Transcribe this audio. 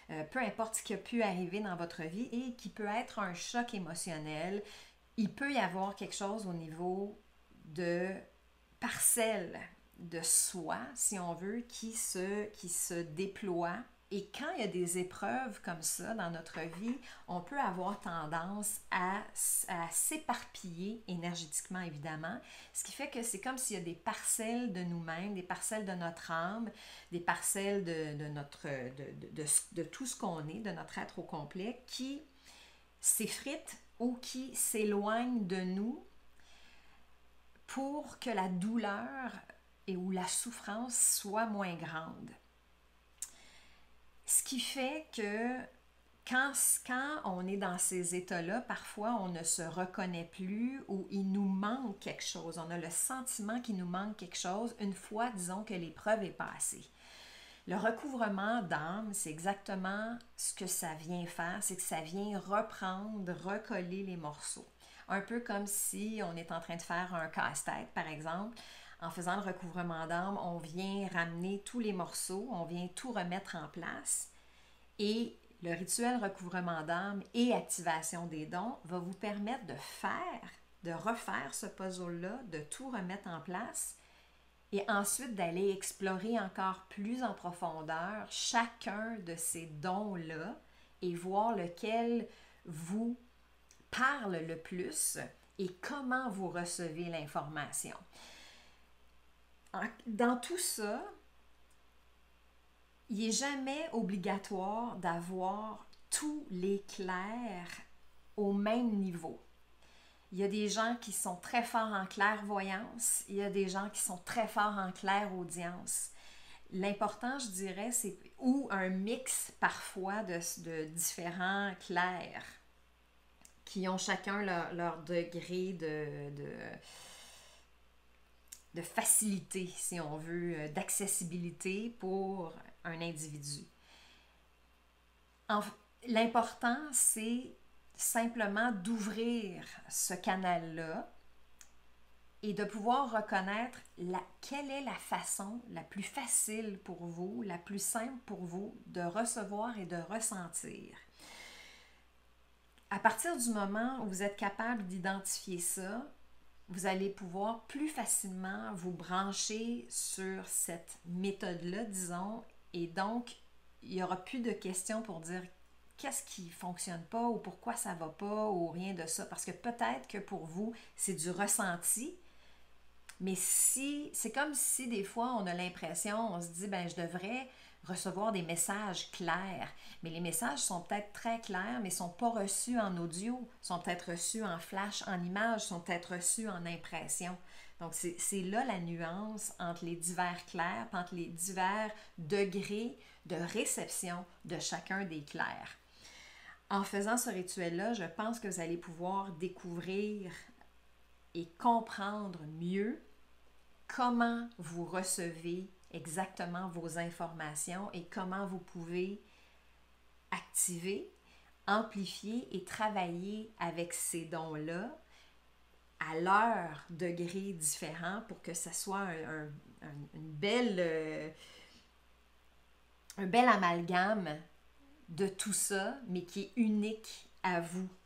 peu importe ce qui a pu arriver dans votre vie et qui peut être un choc émotionnel, il peut y avoir quelque chose au niveau de parcelle de soi, si on veut, qui se déploie. Et quand il y a des épreuves comme ça dans notre vie, on peut avoir tendance à s'éparpiller énergétiquement, évidemment. Ce qui fait que c'est comme s'il y a des parcelles de nous-mêmes, des parcelles de notre âme, des parcelles de tout ce qu'on est, de notre être au complet, qui s'effritent ou qui s'éloignent de nous pour que la douleur et ou la souffrance soit moins grande. Ce qui fait que quand on est dans ces états-là, parfois on ne se reconnaît plus ou il nous manque quelque chose. On a le sentiment qu'il nous manque quelque chose une fois, disons, que l'épreuve est passée. Le recouvrement d'âme, c'est exactement ce que ça vient faire, c'est que ça vient reprendre, recoller les morceaux. Un peu comme si on est en train de faire un casse-tête, par exemple. En faisant le recouvrement d'âme, on vient ramener tous les morceaux, on vient tout remettre en place. Et le rituel recouvrement d'âme et activation des dons va vous permettre de refaire ce puzzle-là, de tout remettre en place et ensuite d'aller explorer encore plus en profondeur chacun de ces dons-là et voir lequel vous parle le plus et comment vous recevez l'information. Dans tout ça, il n'est jamais obligatoire d'avoir tous les clairs au même niveau. Il y a des gens qui sont très forts en clairvoyance, il y a des gens qui sont très forts en clairaudience. L'important, je dirais, c'est ou un mix parfois de différents clairs qui ont chacun leur degré de facilité, si on veut, d'accessibilité pour un individu. L'important, c'est simplement d'ouvrir ce canal-là et de pouvoir reconnaître quelle est la façon la plus facile pour vous, la plus simple pour vous de recevoir et de ressentir. À partir du moment où vous êtes capable d'identifier ça, vous allez pouvoir plus facilement vous brancher sur cette méthode-là, disons, et donc, il n'y aura plus de questions pour dire qu'est-ce qui ne fonctionne pas ou pourquoi ça ne va pas ou rien de ça. Parce que peut-être que pour vous, c'est du ressenti, mais c'est comme si des fois, on a l'impression, on se dit, ben je devrais recevoir des messages clairs. Mais les messages sont peut-être très clairs, mais ne sont pas reçus en audio, sont peut-être reçus en flash, en image, sont peut-être reçus en impression. Donc, c'est là la nuance entre les divers clairs, entre les divers degrés de réception de chacun des clairs. En faisant ce rituel-là, je pense que vous allez pouvoir découvrir et comprendre mieux comment vous recevez exactement vos informations et comment vous pouvez activer, amplifier et travailler avec ces dons-là à leur degré différent pour que ce soit un bel amalgame de tout ça, mais qui est unique à vous.